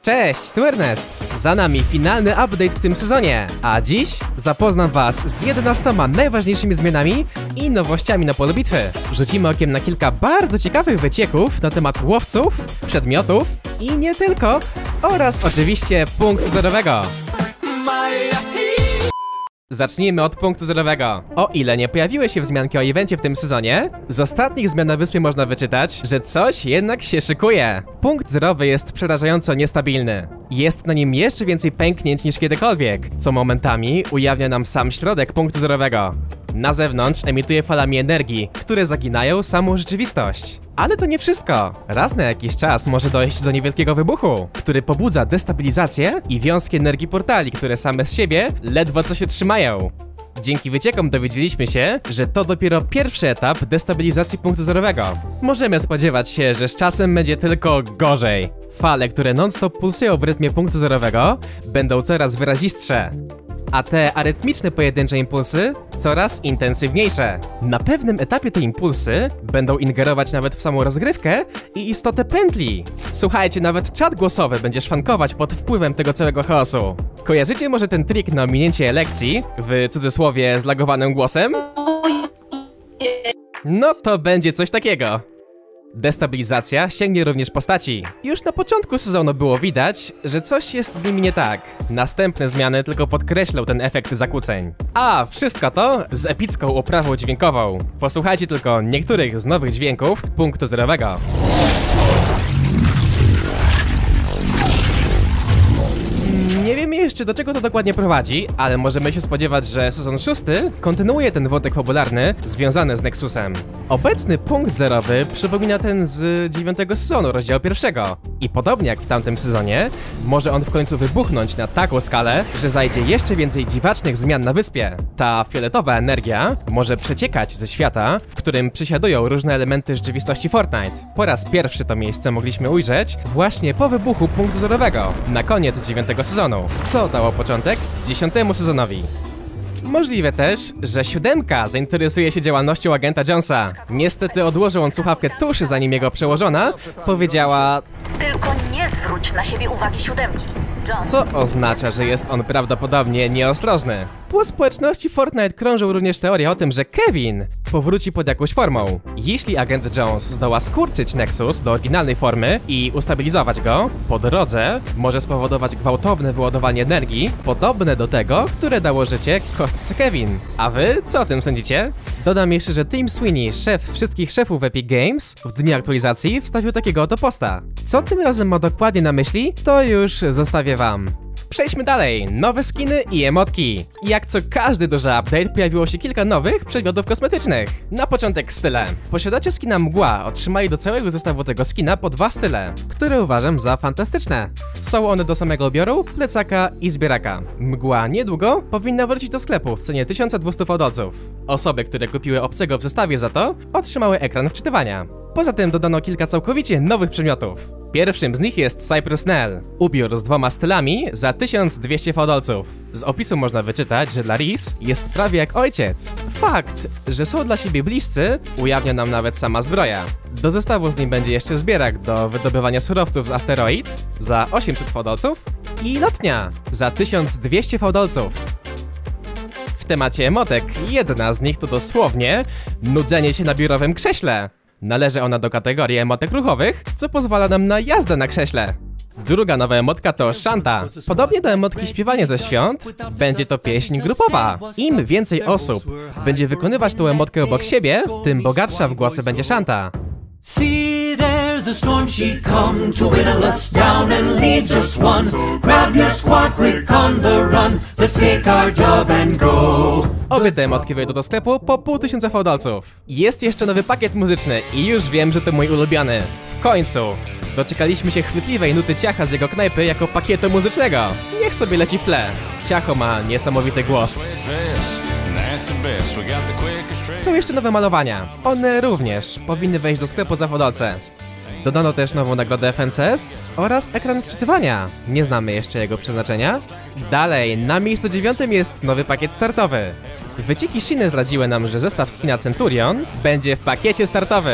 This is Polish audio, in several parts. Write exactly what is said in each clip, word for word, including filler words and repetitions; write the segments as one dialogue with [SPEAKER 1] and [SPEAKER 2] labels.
[SPEAKER 1] Cześć, tu Ernest! Za nami finalny update w tym sezonie, a dziś zapoznam was z jedenastoma najważniejszymi zmianami i nowościami na polu bitwy. Rzucimy okiem na kilka bardzo ciekawych wycieków na temat łowców, przedmiotów i nie tylko, oraz oczywiście punktu zerowego. Zacznijmy od punktu zerowego. O ile nie pojawiły się wzmianki o evencie w tym sezonie, z ostatnich zmian na wyspie można wyczytać, że coś jednak się szykuje. Punkt zerowy jest przerażająco niestabilny. Jest na nim jeszcze więcej pęknięć niż kiedykolwiek, co momentami ujawnia nam sam środek punktu zerowego. Na zewnątrz emituje falami energii, które zaginają samą rzeczywistość. Ale to nie wszystko. Raz na jakiś czas może dojść do niewielkiego wybuchu, który pobudza destabilizację i wiązki energii portali, które same z siebie ledwo co się trzymają. Dzięki wyciekom dowiedzieliśmy się, że to dopiero pierwszy etap destabilizacji punktu zerowego. Możemy spodziewać się, że z czasem będzie tylko gorzej. Fale, które non-stop pulsują w rytmie punktu zerowego, będą coraz wyrazistsze, a te arytmiczne pojedyncze impulsy coraz intensywniejsze. Na pewnym etapie te impulsy będą ingerować nawet w samą rozgrywkę i istotę pętli. Słuchajcie, nawet czat głosowy będzie szwankować pod wpływem tego całego chaosu. Kojarzycie może ten trik na ominięcie lekcji, w cudzysłowie zlagowanym głosem? No to będzie coś takiego. Destabilizacja sięgnie również postaci. Już na początku sezonu było widać, że coś jest z nimi nie tak. Następne zmiany tylko podkreślą ten efekt zakłóceń. A wszystko to z epicką oprawą dźwiękową. Posłuchajcie tylko niektórych z nowych dźwięków punktu zerowego. Nie wiemy jeszcze, do czego to dokładnie prowadzi, ale możemy się spodziewać, że sezon szósty kontynuuje ten wątek fabularny związany z Nexusem. Obecny punkt zerowy przypomina ten z dziewiątego sezonu, rozdziału pierwszego. I podobnie jak w tamtym sezonie, może on w końcu wybuchnąć na taką skalę, że zajdzie jeszcze więcej dziwacznych zmian na wyspie. Ta fioletowa energia może przeciekać ze świata, w którym przysiadują różne elementy rzeczywistości Fortnite. Po raz pierwszy to miejsce mogliśmy ujrzeć właśnie po wybuchu punktu zerowego, na koniec dziewiątego sezonu, co dało początek dziesiątemu sezonowi. Możliwe też, że siódemka zainteresuje się działalnością agenta Jonesa. Niestety odłożył on słuchawkę tuż zanim jego przełożona powiedziała:
[SPEAKER 2] tylko nie zwróć na siebie uwagi siódemki, John.
[SPEAKER 1] Co oznacza, że jest on prawdopodobnie nieostrożny. Po społeczności Fortnite krążą również teorie o tym, że Kevin powróci pod jakąś formą. Jeśli agent Jones zdoła skurczyć Nexus do oryginalnej formy i ustabilizować go, po drodze może spowodować gwałtowne wyładowanie energii, podobne do tego, które dało życie kostce Kevin. A wy co o tym sądzicie? Dodam jeszcze, że Tim Sweeney, szef wszystkich szefów Epic Games, w dniu aktualizacji wstawił takiego oto posta. Co tym razem ma dokładnie na myśli, to już zostawię wam. Przejdźmy dalej, nowe skiny i emotki. Jak co każdy duży update pojawiło się kilka nowych przedmiotów kosmetycznych. Na początek style. Posiadacie skina Mgła, otrzymali do całego zestawu tego skina po dwa style, które uważam za fantastyczne. Są one do samego ubioru, plecaka i zbieraka. Mgła niedługo powinna wrócić do sklepu w cenie tysiąc dwieście fałdolców. Osoby, które kupiły obcego w zestawie za to, otrzymały ekran wczytywania. Poza tym dodano kilka całkowicie nowych przedmiotów. Pierwszym z nich jest Cypress Nell, ubiór z dwoma stylami za tysiąc dwieście fałdolców. Z opisu można wyczytać, że dla Reese jest prawie jak ojciec. Fakt, że są dla siebie bliscy, ujawnia nam nawet sama zbroja. Do zestawu z nim będzie jeszcze zbierak do wydobywania surowców z asteroid za osiemset fałdolców i lotnia za tysiąc dwieście fałdolców. W temacie emotek jedna z nich to dosłownie nudzenie się na biurowym krześle. Należy ona do kategorii emotek ruchowych, co pozwala nam na jazdę na krześle. Druga nowa emotka to Shanta. Podobnie do emotki śpiewanie ze świąt, będzie to pieśń grupowa. Im więcej osób będzie wykonywać tą emotkę obok siebie, tym bogatsza w głosy będzie Shanta.
[SPEAKER 3] See there the storm she come to whittle us down and leave just one. Grab your squad quick on the run. Let's take our job and go.
[SPEAKER 1] Obie te emotki wejdą do sklepu po pół tysiąca fałdolców. Jest jeszcze nowy pakiet muzyczny i już wiem, że to mój ulubiony. W końcu! Doczekaliśmy się chwytliwej nuty Ciacha z jego knajpy jako pakietu muzycznego. Niech sobie leci w tle. Ciacho ma niesamowity głos. Są jeszcze nowe malowania. One również powinny wejść do sklepu za fałdolce. Dodano też nową nagrodę F N C S oraz ekran wczytywania. Nie znamy jeszcze jego przeznaczenia. Dalej, na miejscu dziewiątym jest nowy pakiet startowy. Wycieki Shiny zdradziły nam, że zestaw skina Centurion będzie w pakiecie startowym.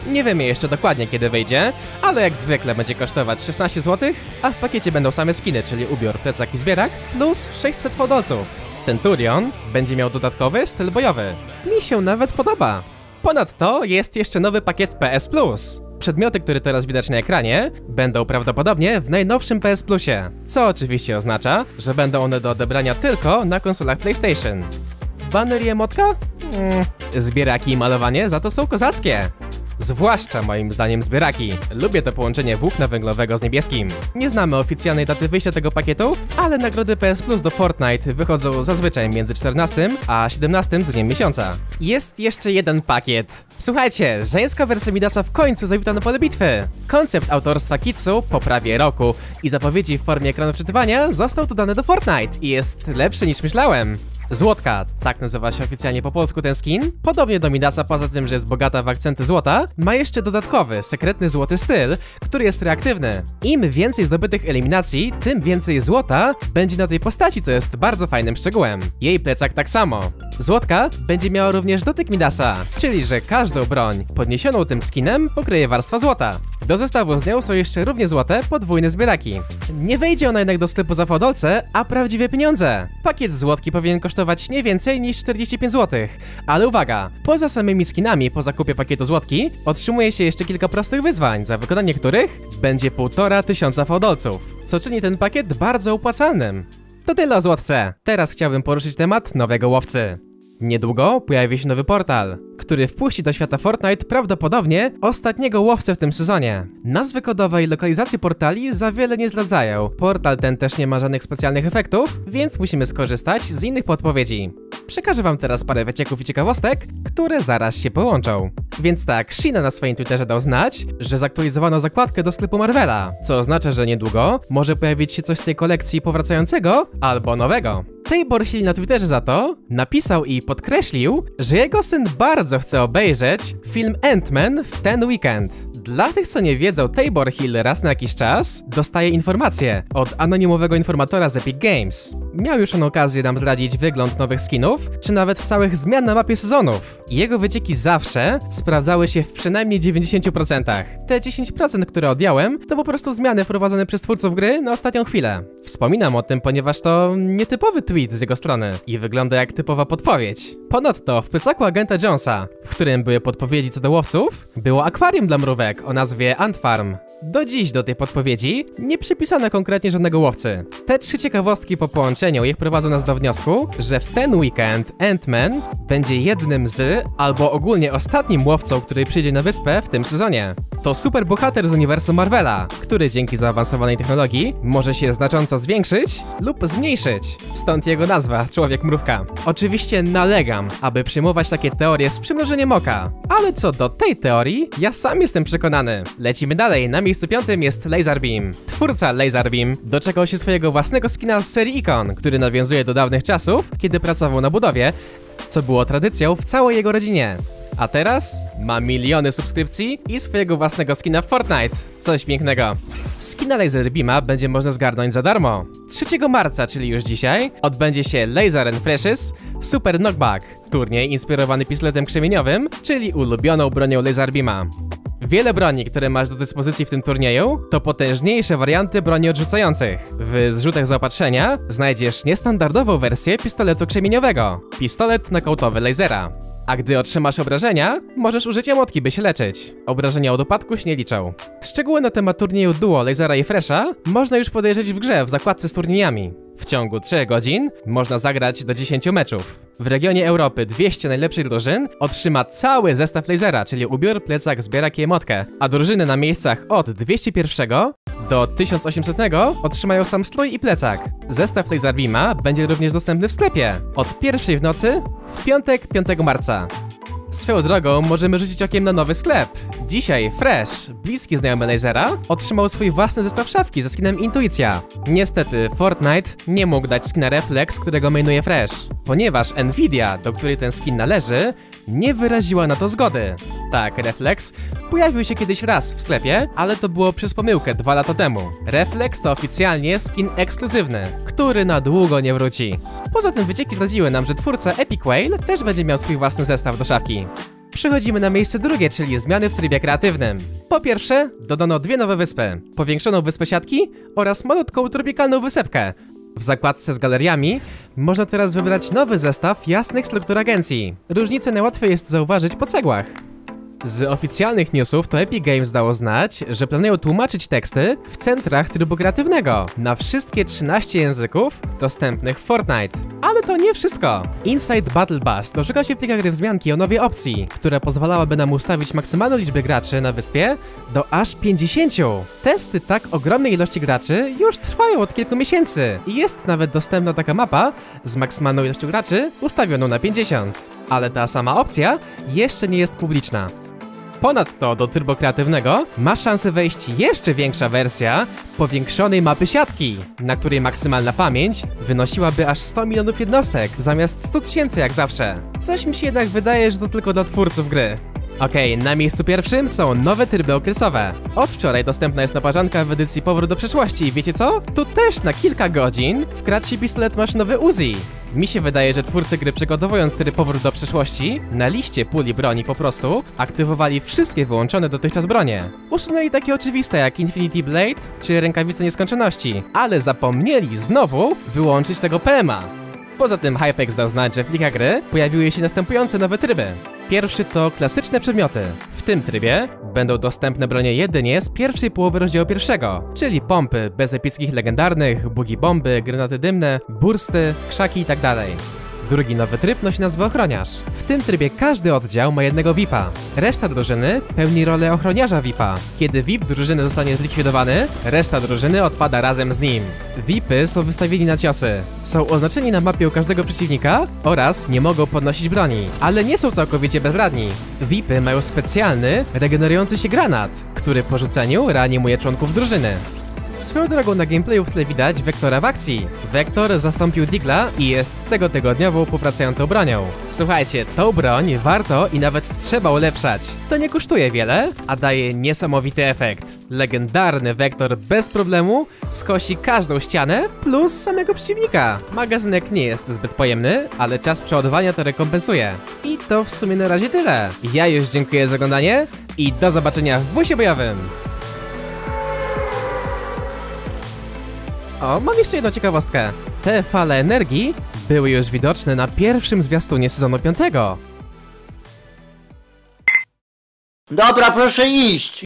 [SPEAKER 1] Nie wiemy jeszcze dokładnie kiedy wyjdzie, ale jak zwykle będzie kosztować szesnaście złotych, a w pakiecie będą same skiny, czyli ubiór, plecak i zbierak, plus sześćset fałdolców. Centurion będzie miał dodatkowy styl bojowy. Mi się nawet podoba. Ponadto jest jeszcze nowy pakiet P S Plus. Przedmioty, które teraz widać na ekranie, będą prawdopodobnie w najnowszym P S Plusie, co oczywiście oznacza, że będą one do odebrania tylko na konsolach PlayStation. Baner i emotka? Mm, zbieraki i malowanie za to są kozackie. Zwłaszcza moim zdaniem zbieraki. Lubię to połączenie włókna węglowego z niebieskim. Nie znamy oficjalnej daty wyjścia tego pakietu, ale nagrody P S Plus do Fortnite wychodzą zazwyczaj między czternastym a siedemnastym dniem miesiąca. Jest jeszcze jeden pakiet. Słuchajcie, żeńska wersja Midasa w końcu zawita na pole bitwy. Koncept autorstwa Kitsu po prawie roku i zapowiedzi w formie ekranu wczytywania został dodany do Fortnite i jest lepszy niż myślałem. Złotka, tak nazywa się oficjalnie po polsku ten skin. Podobnie do Midasa, poza tym, że jest bogata w akcenty złota, ma jeszcze dodatkowy, sekretny złoty styl, który jest reaktywny. Im więcej zdobytych eliminacji, tym więcej złota będzie na tej postaci, co jest bardzo fajnym szczegółem. Jej plecak tak samo. Złotka będzie miała również dotyk Midasa, czyli że każdą broń podniesioną tym skinem pokryje warstwa złota. Do zestawu z nią są jeszcze równie złote podwójne zbieraki. Nie wejdzie ona jednak do sklepu za fałdolce, a prawdziwe pieniądze. Pakiet złotki powinien kosztować nie więcej niż czterdzieści pięć złotych. Ale uwaga, poza samymi skinami po zakupie pakietu złotki otrzymuje się jeszcze kilka prostych wyzwań, za wykonanie których będzie półtora tysiąca fałdolców, co czyni ten pakiet bardzo opłacalnym. To tyle o złotce. Teraz chciałbym poruszyć temat nowego łowcy. Niedługo pojawi się nowy portal, który wpuści do świata Fortnite prawdopodobnie ostatniego łowcę w tym sezonie. Nazwy kodowe i lokalizacje portali za wiele nie zdradzają. Portal ten też nie ma żadnych specjalnych efektów, więc musimy skorzystać z innych podpowiedzi. Przekażę wam teraz parę wycieków i ciekawostek, które zaraz się połączą. Więc tak, Sheena na swoim Twitterze dał znać, że zaktualizowano zakładkę do sklepu Marvela, co oznacza, że niedługo może pojawić się coś z tej kolekcji powracającego albo nowego. Tabor Hill na Twitterze za to napisał i podkreślił, że jego syn bardzo chce obejrzeć film Ant-Man w ten weekend. Dla tych, co nie wiedzą, Tabor Hill raz na jakiś czas dostaje informacje od anonimowego informatora z Epic Games. Miał już on okazję nam zdradzić wygląd nowych skinów, czy nawet całych zmian na mapie sezonów. Jego wycieki zawsze sprawdzały się w przynajmniej dziewięćdziesięciu procentach. Te dziesięć procent, które odjąłem, to po prostu zmiany wprowadzone przez twórców gry na ostatnią chwilę. Wspominam o tym, ponieważ to nietypowy tweet z jego strony i wygląda jak typowa podpowiedź. Ponadto w plecaku agenta Jonesa, w którym były podpowiedzi co do łowców, było akwarium dla mrówek o nazwie Ant Farm. Do dziś do tej podpowiedzi nie przypisano konkretnie żadnego łowcy. Te trzy ciekawostki po połączeniu ich prowadzą nas do wniosku, że w ten weekend Ant-Man będzie jednym z, albo ogólnie ostatnim łowcą, który przyjdzie na wyspę w tym sezonie. To superbohater z uniwersum Marvela, który dzięki zaawansowanej technologii może się znacząco zwiększyć lub zmniejszyć. Stąd jego nazwa, Człowiek Mrówka. Oczywiście nalegam, aby przyjmować takie teorie z przymrużeniem oka. Ale co do tej teorii, ja sam jestem przekonany. Lecimy dalej, na miejscu piątym jest Lazarbeam. Twórca Lazarbeam doczekał się swojego własnego skina z serii Icon, który nawiązuje do dawnych czasów, kiedy pracował na budowie, co było tradycją w całej jego rodzinie. A teraz ma miliony subskrypcji i swojego własnego skina w Fortnite. Coś pięknego. Skina Lazarbeama będzie można zgarnąć za darmo. trzeciego marca, czyli już dzisiaj, odbędzie się Laser and Flashes Super Knockback. Turniej inspirowany pistoletem krzemieniowym, czyli ulubioną bronią Lazarbeama. Wiele broni, które masz do dyspozycji w tym turnieju, to potężniejsze warianty broni odrzucających. W zrzutach zaopatrzenia znajdziesz niestandardową wersję pistoletu krzemieniowego, pistolet knockoutowy lasera. A gdy otrzymasz obrażenia, możesz użyć emotki, by się leczyć. Obrażenia od upadku się nie liczą. Szczegóły na temat turnieju duo Lasera i Fresha można już podejrzeć w grze w zakładce z turniejami. W ciągu trzech godzin można zagrać do dziesięciu meczów. W regionie Europy dwieście najlepszych drużyn otrzyma cały zestaw Lasera, czyli ubiór, plecak, zbierak i emotkę, a drużyny na miejscach od dwieście jeden do tysiąc osiemset otrzymają sam strój i plecak. Zestaw Lazarbeama będzie również dostępny w sklepie od pierwszej w nocy w piątek, piątego marca. Swoją drogą możemy rzucić okiem na nowy sklep. Dzisiaj Fresh, bliski znajomy Lasera, otrzymał swój własny zestaw szafki ze skinem Intuicja. Niestety Fortnite nie mógł dać skina Reflex, którego mainuje Fresh, ponieważ Nvidia, do której ten skin należy, nie wyraziła na to zgody. Tak, Reflex pojawił się kiedyś raz w sklepie, ale to było przez pomyłkę dwa lata temu. Reflex to oficjalnie skin ekskluzywny, który na długo nie wróci. Poza tym wycieki zdradziły nam, że twórca Epic Whale też będzie miał swój własny zestaw do szafki. Przechodzimy na miejsce drugie, czyli zmiany w trybie kreatywnym. Po pierwsze, dodano dwie nowe wyspy. Powiększoną wyspę siatki oraz malutką tropikalną wysepkę. W zakładce z galeriami można teraz wybrać nowy zestaw jasnych struktur agencji. Różnicę najłatwiej jest zauważyć po cegłach. Z oficjalnych newsów to Epic Games dało znać, że planują tłumaczyć teksty w centrach trybu kreatywnego na wszystkie trzynaście języków dostępnych w Fortnite. Ale to nie wszystko. Inside Battle Bus doszukał się w plikach gry wzmianki o nowej opcji, która pozwalałaby nam ustawić maksymalną liczbę graczy na wyspie do aż pięćdziesięciu. Testy tak ogromnej ilości graczy już trwają od kilku miesięcy i jest nawet dostępna taka mapa z maksymalną ilością graczy ustawioną na pięćdziesiąt. Ale ta sama opcja jeszcze nie jest publiczna. Ponadto do trybu kreatywnego ma szansę wejść jeszcze większa wersja powiększonej mapy siatki, na której maksymalna pamięć wynosiłaby aż sto milionów jednostek zamiast stu tysięcy jak zawsze. Coś mi się jednak wydaje, że to tylko dla twórców gry. Okej, okay, na miejscu pierwszym są nowe tryby okresowe. Od wczoraj dostępna jest naparzanka w edycji Powrót do przeszłości i wiecie co? Tu też na kilka godzin wkradł się pistolet maszynowy Uzi. Mi się wydaje, że twórcy gry, przygotowując tryb Powrót do przeszłości, na liście puli broni po prostu aktywowali wszystkie wyłączone dotychczas bronie. Usunęli takie oczywiste jak Infinity Blade czy Rękawice Nieskończoności, ale zapomnieli znowu wyłączyć tego P M a. Poza tym Hypex dał znać, że w plikach gry pojawiły się następujące nowe tryby. Pierwszy to klasyczne przedmioty. W tym trybie będą dostępne bronie jedynie z pierwszej połowy rozdziału pierwszego, czyli pompy bez epickich legendarnych, bugi bomby, granaty dymne, bursty, krzaki itd. Drugi nowy tryb nosi nazwę Ochroniarz. W tym trybie każdy oddział ma jednego V I P-a. Reszta drużyny pełni rolę ochroniarza V I P-a. Kiedy V I P drużyny zostanie zlikwidowany, reszta drużyny odpada razem z nim. V I P-y są wystawieni na ciosy. Są oznaczeni na mapie u każdego przeciwnika oraz nie mogą podnosić broni, ale nie są całkowicie bezradni. V I P-y mają specjalny, regenerujący się granat, który po rzuceniu reanimuje członków drużyny. Swoją drogą na gameplayu w tle widać Vektora w akcji. Vektor zastąpił Digla i jest tego tygodniową powracającą bronią. Słuchajcie, tą broń warto i nawet trzeba ulepszać. To nie kosztuje wiele, a daje niesamowity efekt. Legendarny Vektor bez problemu skosi każdą ścianę plus samego przeciwnika. Magazynek nie jest zbyt pojemny, ale czas przeładowania to rekompensuje. I to w sumie na razie tyle. Ja już dziękuję za oglądanie i do zobaczenia w busie bojowym. O, mam jeszcze jedną ciekawostkę. Te fale energii były już widoczne na pierwszym zwiastunie sezonu piątego.
[SPEAKER 4] Dobra, proszę iść.